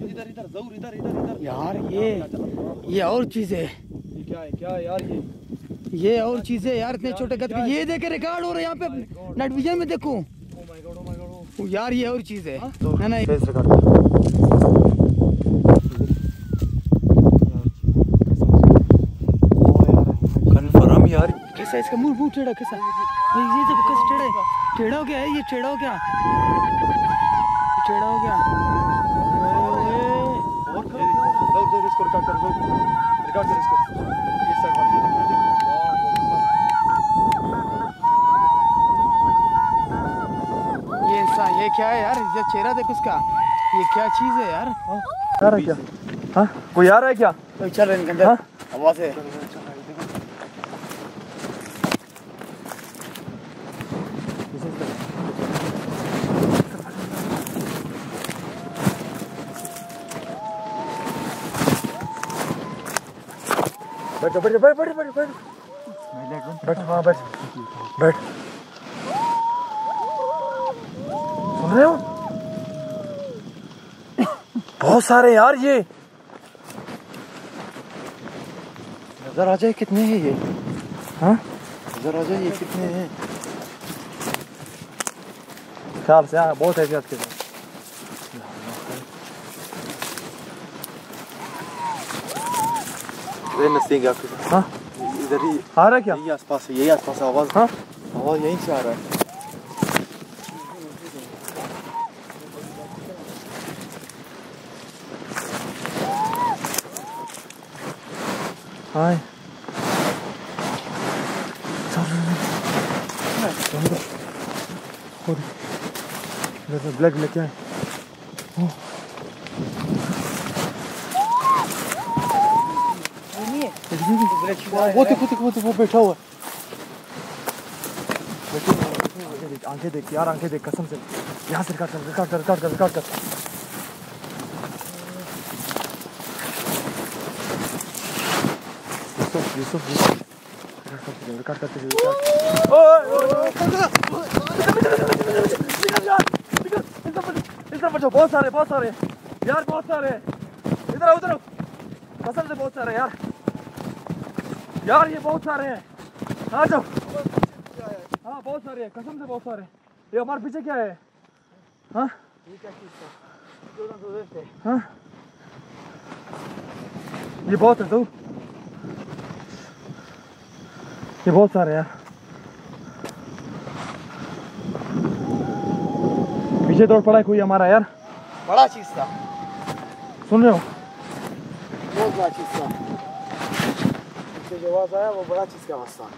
इधर इधर जरूर इधर इधर इधर यार ये और चीज है। ये क्या है यार ये और चीज है यार, इतने छोटे कद ये देखे रिकॉर्ड हो रहा है यहाँ पे नेट विजन में देखो। ओ माय गॉड यार ये और चीज है ना ना कंफर्म यार। कैसा इसका मुंह टेढ़ा कैसा, ये देखो कैसा टेढ़ा है। टेढ़ा हो गया है ये, टेढ़ा हो गया, टेढ़ा हो गया। और दो इसको रिकॉर्ड कर इसको ये साइड वाली ये इंसान ये क्या है यार, ये चेहरा देखो उसका, ये क्या चीज है यार। यार क्या हाँ कोई आ रहा है क्या? तो चल रहे अंदर हाँ? आवाज है। बैठ बैठ बैठ बैठ बैठ बैठ बैठ हाँ बैठ बैठ। सुन रहे हो बहुत सारे यार, ये नजर आ जाए कितने हैं ये। हाँ नजर आ जाए ये कितने हैं। ख्याल से हाँ बहुत एहतियात के साथ। नसीब आपके साथ हाँ इधर ही आ रहा है क्या? यही आसपास है, यही आसपास है आवाज। हाँ आवाज यहीं से आ रहा है। हाय ब्लैक ब्लैक क्या है? वो बैठा हुआ है। आंखें देख यार, आंखें देख कसम से। यहाँ से रिकॉर्ड कर। यूसुफ रिकॉर्ड करते बहुत सारे यार, बहुत सारे इधर उधर कसम से बहुत सारे यार ये बहुत सारे हैं। आ जाओ हाँ बहुत सारे हैं कसम से बहुत सारे। ये हमारे पीछे क्या है? हाँ हाँ ये बहुत है तो ये बहुत सारे यार। पीछे दौड़ पड़ा है कोई हमारा यार, बड़ा चीज था। सुन रहे हो? बहुत बड़ा चीज था। जो आवाज आया वो बड़ा चीज का आवाज था।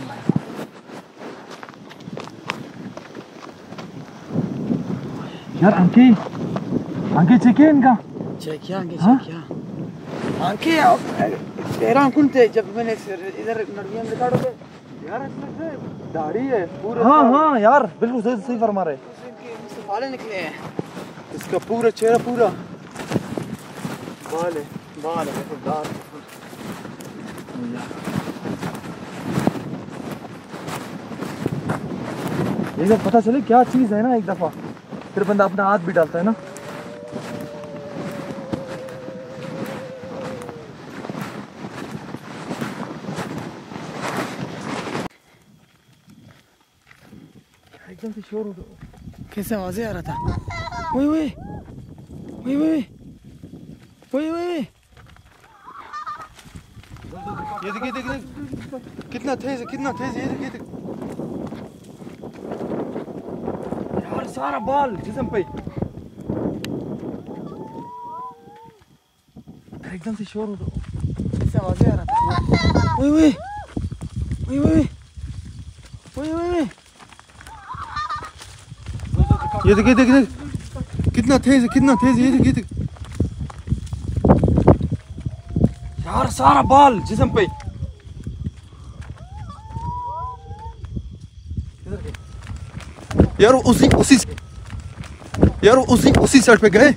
यार आंखें चेक है इनका। चेक किया आंखें तेरा कुंते जब मैंने इधर नड़ियां रिकॉर्ड हो गए यार, इसमें दाढ़ी है पूरा। हाँ यार बिल्कुल सही फरमा रहे। इनके बाल निकले हैं, इसका पूरा चेहरा पूरा बाल है दाढ़। एकदम पता चले क्या चीज है ना, एक दफा फिर बंदा अपना हाथ भी डालता है ना। एकदम से शोर हो कैसे आवाजें आ रहा था। ओए ये देखिए कितना तेज ये देखिए यार, सारा बाल जिस्म पे एकदम से शोर हो। कैसे आवाजें आ रहा था। ओए ये देखिए कितना तेज ये देखिए यार, सारा बाल जिस्म पे। यार उसी साइड पे गए,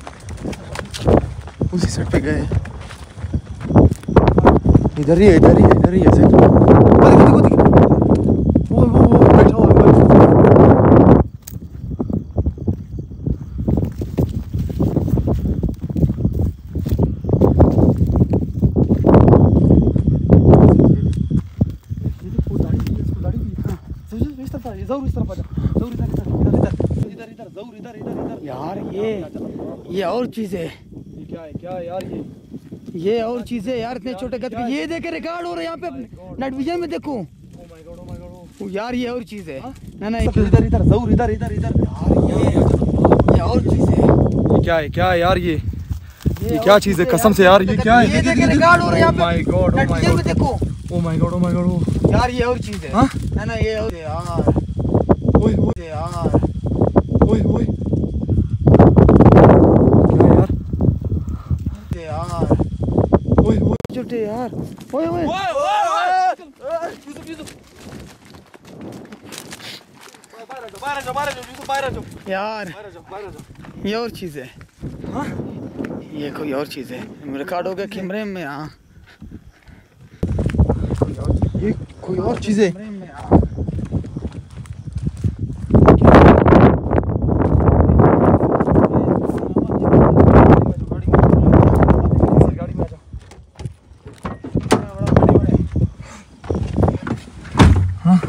इधर ही है देखो वो बैठा हुआ है। जरूर इस तरफ आ जा, जरूर इधर इधर इधर इधर इधर जरूर इधर इधर इधर। यार ये और चीज है। ये क्या है, क्या है यार ये और चीज है यार, इतने छोटे कद के। ये देखे रिकॉर्ड हो रहा है यहाँ पे नेट विजन में, देखो। Oh my god, oh my god यार ये और चीज है। ना ना इधर इधर जरूर इधर इधर इधर। ये और चीज है। ये क्या है, क्या है यार ये क्या चीज है कसम से यार, ये क्या है? ये देखे रिकॉर्ड हो रहा है यहाँ पे। My god, oh my god देखो। Oh my god, oh my god यार ये और चीज है। हाँ? ना ना ये और यार। ओए ओए यार ओए ओए क्या यार? यार ओए ओए छोटे यार। ओए ओए यार ये और चीज है। हाँ? ये कोई और चीज है। रिकॉर्ड हो गया कैमरे में। हाँ ये कोई और चीज है। कैमरे में। हाँ गाड़ी में आ जा। हाँ?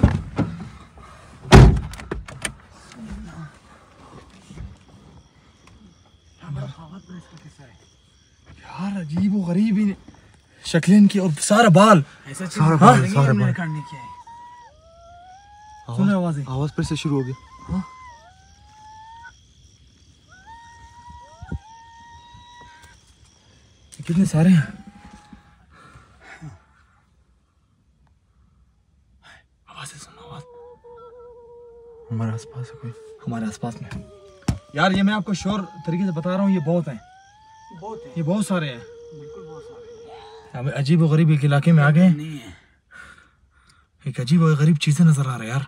यार अजीब व गरीब ही शक्लें इनकी और सारा बाल। ऐसा चीज सारा हाँ? बाल, सारा बाल। रिकॉर्ड नहीं किया है। सुनो आवाजें, आवाज फिर से शुरू हो गई। हाँ? कितने सारे हैं। आवाजें सुनो, आवाज हमारे आसपास है कोई, हमारे आसपास में। यार ये मैं आपको श्योर तरीके से बता रहा हूँ, ये बहुत हैं, बहुत है। ये बहुत सारे हैं। बिल्कुल बहुत सारे। अब अजीब व गरीब एक इलाके में आ गए। नहीं है। एक अजीब व गरीब चीजें नजर आ रहा है यार।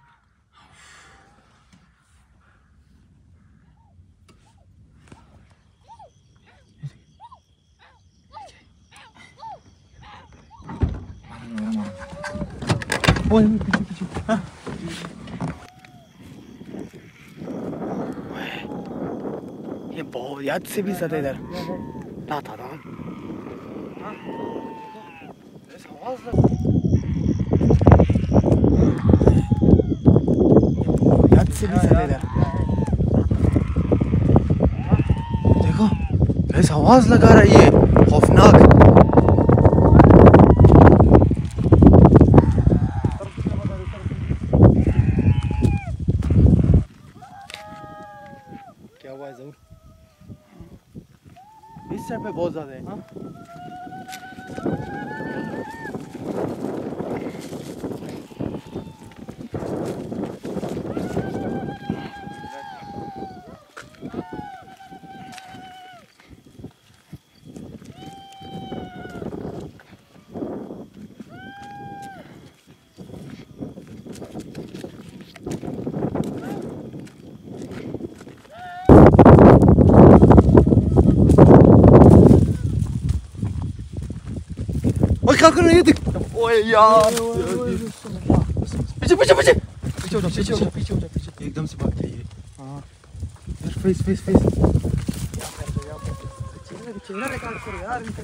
ओए पीछे पीछे। हाँ? ये बहुत याद से भी ज्यादा इधर ना था। याद से भी ज्यादा इधर देखो ऐसा आवाज लगा रहा है, ये खौफनाक। क्या हुआ है जरूर? इस साइड पे बहुत ज्यादा है। हाँ? क्या कर रही है? देख ओए यार, पीछे पीछे पीछे पीछे हो जा, पीछे हो जा, पीछे हो जा, पीछे एकदम से भाग जाइए। हाँ यार, फेस फेस फेस। चेहरा रिकॉर्ड करो यार इनका।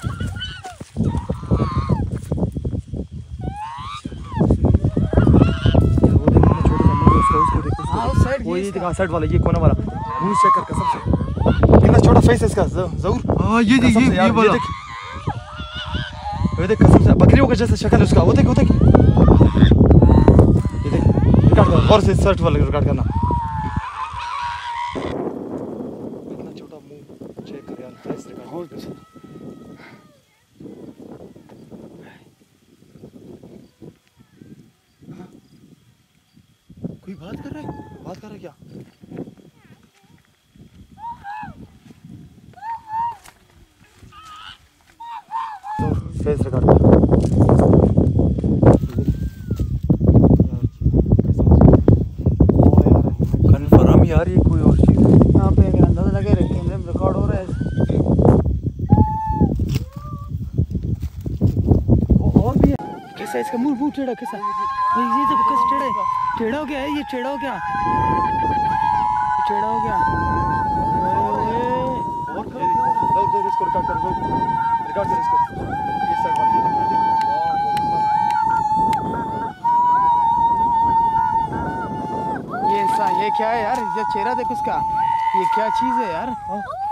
हाँ उस साइड वो ये दिखा, साइड वाला, ये कोना वाला मुंह चेक कर कसम से। कितना छोटा फेस है इसका जरूर। हाँ ये देख, ये वाला। ये देख कसम से बकरियों का जैसा शक्ल है उसका। वो देख, वो देख, ये देख। रिकॉर्ड कर, और से सर्च वाला रिकॉर्ड करना। इतना छोटा मुंह चेक कर यार, फेस रिकॉर्ड कर। कोई बात कर रहा है? बात कर रहा है क्या? फेस रिकॉर्ड कर। कंफर्म यार, ये कोई और चीज है। यहाँ पे मेरा अंदाजा लगे रहे कैमरे में रिकॉर्ड हो रहा है। और भी है। कैसा इसका मुंह मुंह टेढ़ा कैसा? ये देखो कैसा टेढ़ा है। टेढ़ा हो गया है ये, टेढ़ा हो गया, टेढ़ा हो गया। और दो इसको रिकॉर्ड कर, रिकॉर्ड कर इसको। ये साइड वाली, ये देख, ये क्या है यार? ये चेहरा देख उसका, ये क्या चीज है यार?